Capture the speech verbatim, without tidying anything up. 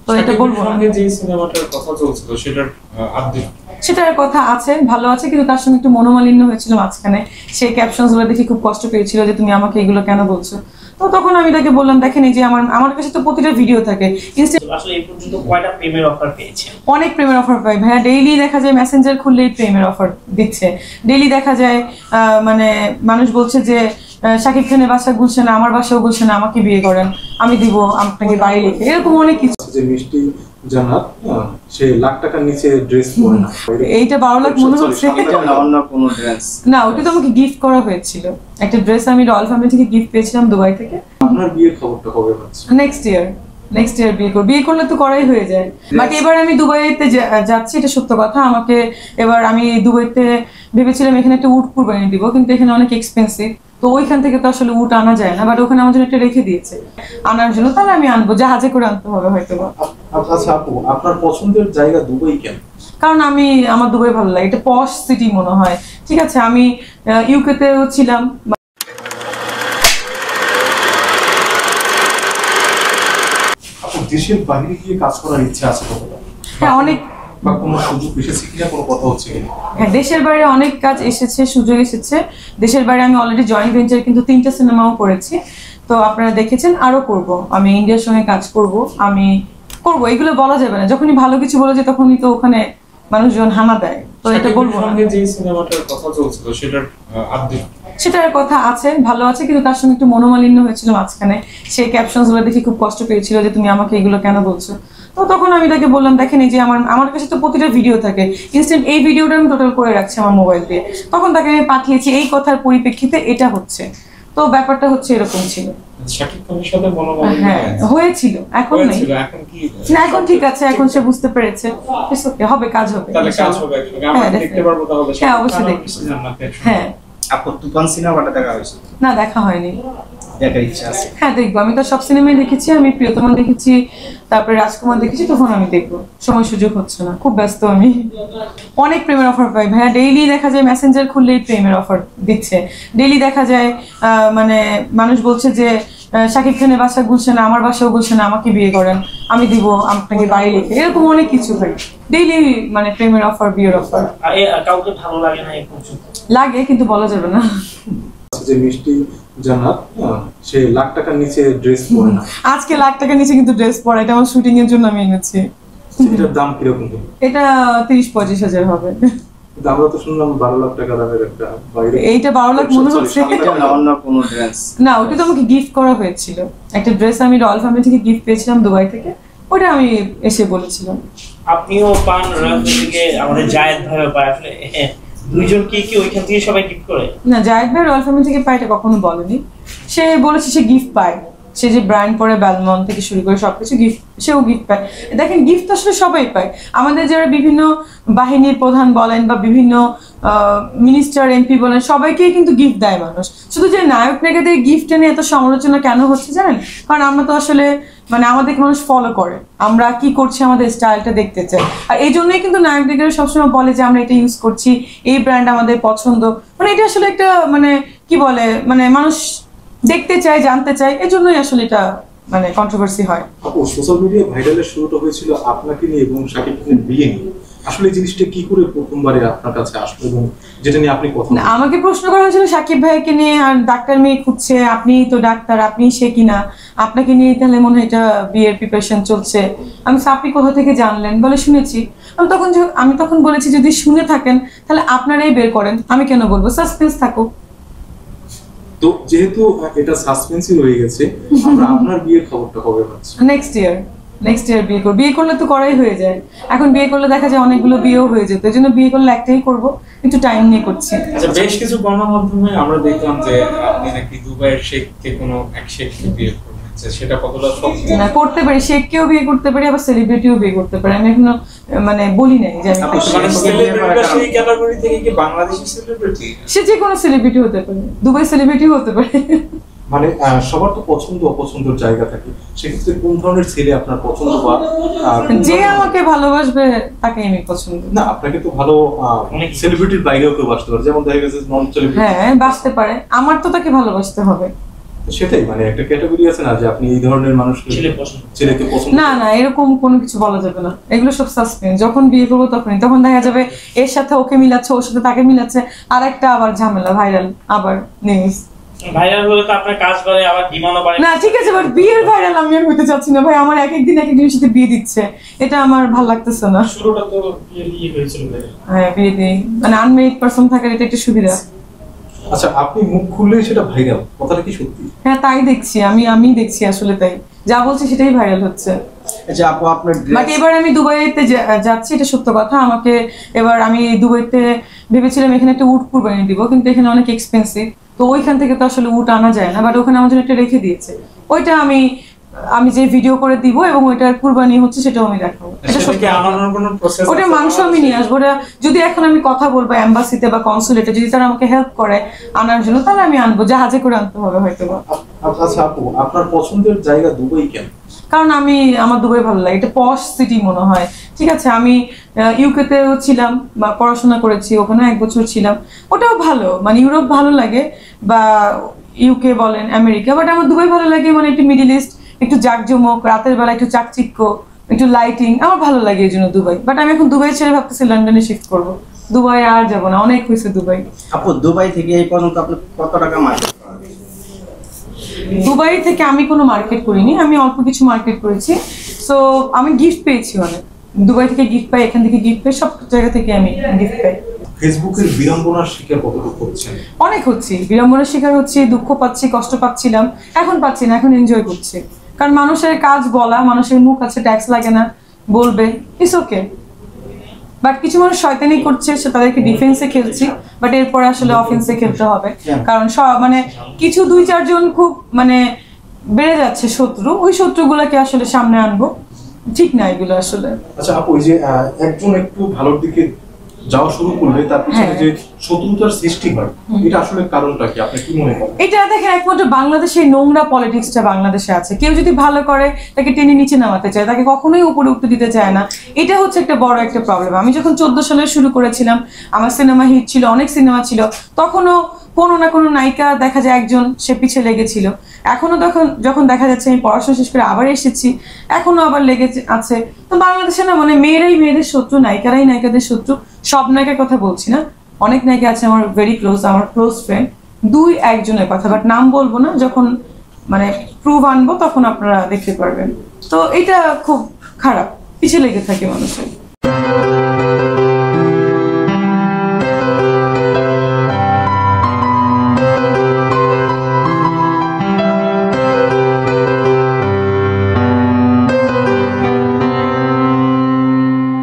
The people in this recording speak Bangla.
তো এটা বলবো না। যে সিনেমাটার কথা চলছিল সেটার আপডেট সেটার কথা আছে, ভালো আছে, কিন্তু তার সঙ্গে একটু মনোমালিন্য হয়েছিল মাঝখানে। সেই ক্যাপশনস গুলো দেখে খুব কষ্ট পেয়েছিল যে তুমি আমাকে এগুলো কেন বলছো। তো তখন আমি তাকে বললাম, দেখেন এই যে আমার আমার কাছে তো প্রতিটা ভিডিও থাকে। আসলে এই পর্যন্ত কয়টা প্রেমের অফার পেয়েছেন? অনেক প্রেমের অফার পাই ভাইয়া, ডেইলি দেখা যায় মেসেঞ্জার খুললেই প্রেমের অফার দিচ্ছে। ডেইলি দেখা যায় মানে মানুষ বলছে যে শাকিব খানের বাসা গুলশানে, আমার বাসাও গুলশানে, আমাকে বিয়ে করেন, আমি দিব আপনাকে বাড়ি লিখে, এরকম অনেক কিছু। যে মিষ্টি জান্নাত সে লাখ টাকার নিচে ড্রেস পরে না, এইটা বারো লাখ মনে হচ্ছে অন্য কোনো ড্রেস না, ওটা তো আমাকে গিফট করা হয়েছিল। একটা ড্রেস আমি রয়্যাল ফ্যামিলি থেকে গিফট পেয়েছিলাম দুবাই থেকে। আপনার বিয়ের খবরটা কবে হচ্ছে? নেক্সট ইয়ার নেক্সট ইয়ার বিয়ে করব। বিয়ে করলে তো করাই হয়ে যায়, বাট এবার আমি দুবাইতে যাচ্ছি, এটা সত্য কথা। আমাকে এবার আমি দুবাইতে ভেবেছিলাম এখানে একটা উট কুরবানি দিব, কিন্তু এখানে অনেক এক্সপেন্সিভ, তো ওইখান থেকে তো আসলে উট আনা যায় না, বাট ওখানে আমার জন্য একটা রেখে দিয়েছে আনার জন্য, তাহলে আমি আনবো, জাহাজে করে আনতে হবে হয়তো। আচ্ছা আপু, আপনার পছন্দের জায়গা দুবাই কেন? কারণ আমি আমার দুবাই ভালো লাগে, এটা পশ সিটি মনে হয়। ঠিক আছে, আমি ইউকে তেও ছিলাম। আপু দেশের বাইরে গিয়ে কাজ করার ইচ্ছা আছে কতটা? হ্যাঁ অনেক, বা কোনো সুযোগ এসেছে কিনা, কোনো কথা হচ্ছে কিনা? হ্যাঁ দেশের বাইরে অনেক কাজ এসেছে, সুযোগ এসেছে। দেশের বাইরে আমি অলরেডি জয়েন্ট ভেঞ্চার কিন্তু তিনটা সিনেমাও করেছি, তো আপনারা দেখেছেন, আরো করব। আমি ইন্ডিয়ার সঙ্গে কাজ করব, আমি করব, এগুলো বলা যাবে না। যখনই ভালো কিছু বলা যায় তখনই তো ওখানে মানুষজন হানা দেয়, তো এটা বলবো না। যে সিনেমাটার কথা চলছিল সেটার আপডেট সেটার কথা আছে, ভালো আছে, কিন্তু তার সঙ্গে একটু মনোমালিন্য হয়েছিল মাঝখানে। সেই ক্যাপশনস গুলো দেখে খুব কষ্ট পেয়েছিল যে তুমি আমাকে এগুলো কেন বলছো। তো তখন আমি তাকে বললাম, দেখেন এই যে আমার আমার কাছে তো প্রতিটা ভিডিও থাকে, ইনস্ট্যান্ট এই ভিডিওটা আমি টোটাল করে রাখছি আমার মোবাইল দিয়ে। তখন তাকে আমি পাঠিয়েছি এই কথার পরিপ্রেক্ষিতে এটা হচ্ছে, তো ব্যাপারটা হচ্ছে এরকম ছিল। শাকিব খানের সাথে মনোমালিন্য হ্যাঁ হয়েছিল, এখন নেই, এখন কি না এখন ঠিক আছে, এখন সে বুঝতে পেরেছে, হবে, কাজ হবে, তাহলে কাজ হবে, আমরা দেখতে পারবো তাহলে। হ্যাঁ অবশ্যই দেখতে। হ্যাঁ আপু তুফান সিনেমাটা দেখা হয়েছে? না দেখা হয়নি, দেখার ইচ্ছা আছে। হ্যাঁ দেখবো, আমি তো সব সিনেমাই দেখেছি, আমি প্রিয়তমা দেখেছি, তারপরে রাজকুমার দেখেছি, তখন আমি দেখবো, সময় সুযোগ হচ্ছে না, খুব ব্যস্ত আমি। অনেক প্রেমের অফার পাই ভাইয়া, ডেইলি দেখা যায় মেসেঞ্জার খুললেই প্রেমের অফার দিচ্ছে। ডেইলি দেখা যায় মানে মানুষ বলছে যে শাকিব খানের বাসা গুলশানে, আমার বাসাও গুলশানে, আমাকে বিয়ে করেন, আমি দিব আপনাকে বাড়ি লিখে, এরকম অনেক কিছু ভাই। ডেইলি মানে প্রেমের অফার, বিয়ের অফার। কাউকে ভালো লাগে না এই পর্যন্ত? লাগে, কিন্তু বলা যাবে না। যে মিষ্টি জান্নাত সে লাখ টাকার নিচে ড্রেস পরে না, আজকে লাখ টাকার নিচে কিন্তু ড্রেস পরা, এটা আমার শুটিং এর জন্য আমি এনেছি। এটার দাম কিরকম? এটা তিরিশ পঁচিশ হাজার হবে। আমরা তো শুনলাম বারো লাখ টাকা দামের একটা বাইরে। এইটা বারো লাখ মনে হচ্ছে অন্য কোনো ড্রেস না, ওটা তো আমাকে গিফট করা হয়েছিল। একটা ড্রেস আমি রয়্যাল ফ্যামিলি থেকে গিফট পেয়েছিলাম দুবাই থেকে, ওটা আমি এসে বলেছিলাম। আপনিও পান রয়্যাল ফ্যামিলি থেকে, আমাদের জায়েদ ভাইও পায়, আসলে দুইজন কি কি ওইখান থেকে সবাই গিফট করে? না, জায়েদ ভাই রয়্যাল ফ্যামিলি থেকে পায় এটা কখনো বলেনি, সে বলেছে সে গিফট পায়, সে যে ব্র্যান্ড পরে ব্যালমন থেকে শুরু করে সবকিছু গিফট, সেও গিফট পায়। দেখেন গিফট আসলে সবাই পায়, আমাদের যারা বিভিন্ন বাহিনীর প্রধান বলেন বা বিভিন্ন মিনিস্টার এমপি বলেন, সবাইকেই কিন্তু গিফট দেয় মানুষ। শুধু যে নায়ক নায়িকাদের গিফট নিয়ে এত সমালোচনা কেন হচ্ছে জানেন? কারণ আমরা তো আসলে মানে আমাদেরকে মানুষ ফলো করে, আমরা কি করছি আমাদের স্টাইলটা দেখতে চাই, আর এই জন্যই কিন্তু নায়ক নায়িকারা সবসময় বলে যে আমরা এটা ইউজ করছি, এই ব্র্যান্ড আমাদের পছন্দ। মানে এটা আসলে একটা মানে কি বলে, মানে মানুষ দেখতে চায়, জানতে চায়, এই জন্যই আসলে এটা মানে কন্ট্রোভার্সি হয়। আপু সোশ্যাল মিডিয়া ভাইরালের শুরুটা হয়েছিল আপনাকে নিয়ে এবং শাকিব খানের বিয়ে নিয়ে, আসলে জিনিসটা কি করে প্রথমবারে আপনার কাছে আসলো এবং যেটা নিয়ে আপনি কথা? আমাকে প্রশ্ন করা হয়েছিল শাকিব ভাইকে নিয়ে, আর ডাক্তার মেয়ে খুঁজছে, আপনি তো ডাক্তার, আপনি সে কিনা, আপনাকে নিয়ে তাহলে মনে হয় এটা বিয়ের প্রিপারেশন চলছে। আমি আপনি কোথা থেকে জানলেন বলে শুনেছি। আমি তখন আমি তখন বলেছি যদি শুনে থাকেন তাহলে আপনারাই বের করেন, আমি কেন বলবো, সাসপেন্স থাকুক। তো যেহেতু এটা সাসপেন্সই রয়ে গেছে, আমরা আপনার বিয়ের খবরটা কবে হচ্ছে? নেক্সট ইয়ার নেক্সট ইয়ার বিয়ে করব। বিয়ে করলে তো করাই হয়ে যায়, এখন বিয়ে করলে দেখা যায় অনেকগুলো বিয়েও হয়ে যেত, এই জন্য বিয়ে করলে একটাই করব, একটু টাইম নিয়ে করছি। আচ্ছা, বেশ কিছু গণমাধ্যমে আমরা দেখলাম যে আপনি নাকি দুবাইয়ের শেখকে কোনো এক শেখকে বিয়ে করবেন, সেটা কতটা সত্যি? না, করতে পারি, শেখকেও বিয়ে করতে পারি, আবার সেলিব্রিটিও বিয়ে করতে পারি, আমি এখনো মানে বলি নাই যে আমি সেই ক্যাটাগরি থেকে কি বাংলাদেশি সেলিব্রিটি? সে যে কোনো সেলিব্রিটি হতে পারে, দুবাই সেলিব্রিটিও হতে পারে। মানে সবার তো পছন্দ অপছন্দের জায়গা থাকে, সেক্ষেত্রে কোন ধরনের ছেলে আপনার পছন্দ? বা যে আমাকে ভালোবাসবে তাকে আমি পছন্দ। না, আপনাকে তো ভালো অনেক সেলিব্রিটির বাইরেও কেউ বাসতে পারে, যেমন দেখা গেছে নন সেলিব্রিটি। হ্যাঁ বাসতে পারে, আমার তো তাকে ভালোবাসতে হবে। সেটাই, মানে একটা ক্যাটাগরি আছে না যে আপনি এই ধরনের মানুষকে ছেলে পছন্দ ছেলেকে পছন্দ না না এরকম কোনো কিছু বলা যাবে না, এগুলো সব সাসপেন্স। যখন বিয়ে করবো তখনই, তখন দেখা যাবে এর সাথে ওকে মিলাচ্ছে, ওর সাথে তাকে মিলাচ্ছে, আর একটা আবার ঝামেলা, ভাইরাল আবার নিউজ। ভাইরাল হলে তো আপনার কাজ করে, আবার ডিমান্ডও বাড়ে। না ঠিক আছে, বাট বিয়ের ভাইরাল আমি আর হইতে চাচ্ছি না ভাই। আমার এক একদিন এক একদিনের সাথে বিয়ে দিচ্ছে, এটা আমার ভালো লাগতেছে না। শুরুটা তো বিয়ে দিয়ে হয়েছিল ভাইরাল। হ্যাঁ বিয়ে দিই, মানে আনমেরিড পারসন থাকার এটা একটা সুবিধা। আচ্ছা, আপনি মুখ খুললেই সেটা ভাইরাল, কথাটা কি সত্যি? হ্যাঁ তাই দেখছি আমি, আমি দেখছি আসলে তাই, যা বলছি সেটাই ভাইরাল হচ্ছে। আচ্ছা আপু, আপনার বাট এবার আমি দুবাইতে যা- যাচ্ছি, এটা সত্য কথা। আমাকে এবার আমি দুবাইতে ভেবেছিলাম এখানে একটা উট কুরবানি দিব, কিন্তু এখানে অনেক এক্সপেন্সিভ, তো ওইখান থেকে তো আসলে উট আনা যায় না। বাট ওখানে আমার জন্য একটা রেখে দিয়েছে, ওইটা আমি আমি যে ভিডিও করে দিব এবং ওইটার কুরবানি হচ্ছে সেটাও আমি দেখাবো। এটা সেটা সত্যি কি কথা। আনানোর কোনো প্রসেস ওটা মাংস আমি নিয়ে আসবো। ওটা যদি এখন আমি কথা বলবো এম্বাসিতে বা কনসুলেটে, যদি তারা আমাকে হেল্প করে আনার জন্য, তাহলে আমি আনবো, জাহাজে করে আনতে হবে হয়তো বা। আপ- আচ্ছা আপু, আপনার পছন্দের জায়গা দুবাই কেন? কারণ আমি, আমার দুবাই ভালো লাগে, এটা পশ সিটি মনে হয়। ঠিক আছে, আমি ইউকেতেও ছিলাম বা পড়াশোনা করেছি, ওখানে এক বছর ছিলাম, ওটাও ভালো, মানে ইউরোপ ভালো লাগে বা ইউকে বলেন আমেরিকা, বাট আমার দুবাই ভালো লাগে। মানে একটু মিডিল ইস্ট, একটু জাঁকজমক, রাতের বেলা একটু চাকচিক্য, একটু লাইটিং, আমার ভালো লাগে এই জন্য দুবাই। বাট আমি এখন দুবাই ছেড়ে ভাবতেছি লন্ডনে শিফট করবো, দুবাই আর যাবো না, অনেক হয়েছে দুবাই। আপু দুবাই থেকে এই পর্যন্ত আপনি কত টাকা মার্কেট করা হয়েছে? দুবাই থেকে আমি কোনো মার্কেট করিনি, আমি অল্প কিছু মার্কেট করেছি। সো আমি গিফট পেয়েছি অনেক, দুবাই থেকে গিফট পাই, এখান থেকে গিফট পাই, সব জায়গা থেকে আমি গিফট পাই। ফেসবুকের বিড়ম্বনার শিকার কতটুকু হচ্ছেন? অনেক হচ্ছি, বিড়ম্বনার শিকার হচ্ছি, দুঃখ পাচ্ছি, কষ্ট পাচ্ছিলাম, এখন পাচ্ছি না, এখন এনজয় করছি। কারণ মানুষের কাজ বলা, মানুষের মুখ আছে, ট্যাক্স লাগে না, বলবে, ইটস ওকে। বাট কিছু মানুষ শয়তানি করছে, সে তাদেরকে ডিফেন্সে খেলছি, বাট এরপরে আসলে অফেন্সে খেলতে হবে। কারণ সব মানে কিছু দুই চারজন খুব মানে বেড়ে যাচ্ছে শত্রু, ওই শত্রুগুলোকে আসলে সামনে আনবো, ঠিক না এগুলো আসলে। আচ্ছা আপু, ওই যে আহ, একজন একটু ভালোর দিকে যাওয়া শুরু করলে তার পিছনে হ্যাঁ। যে শত্রুতার সৃষ্টি হয়, এটা আসলে কারণটা কি, আপনি কি মনে করেন? এটা দেখেন, একমাত্র বাংলাদেশে এই নোংরা পলিটিক্সটা বাংলাদেশে আছে। কেউ যদি ভালো করে তাকে টেনে নিচে নামাতে চায়, তাকে কখনোই উপরে উঠতে দিতে চায় না। এটা হচ্ছে একটা বড় একটা প্রবলেম। আমি যখন চোদ্দ সালে শুরু করেছিলাম, আমার সিনেমা হিট ছিল, অনেক সিনেমা ছিল, তখনও কোনো না কোনো নায়িকা দেখা যায় একজন সে পিছে লেগেছিল। এখনো তখন যখন দেখা যাচ্ছে আমি পড়াশোনা শেষ করে আবার এসেছি, এখনো আবার লেগে আছে। তো বাংলাদেশে না মানে মেয়েরাই মেয়েদের শত্রু, নায়িকারাই নায়িকাদের শত্রু। সব নায়িকার কথা বলছি না, অনেক নায়িকা আছে আমার ভেরি ক্লোজ, আমার ক্লোজ ফ্রেন্ড, দুই একজনের কথা, বাট নাম বলবো না, যখন মানে প্রুভ আনবো তখন আপনারা দেখতে পারবেন। তো এটা খুব খারাপ, পিছিয়ে লেগে থাকে মানুষের।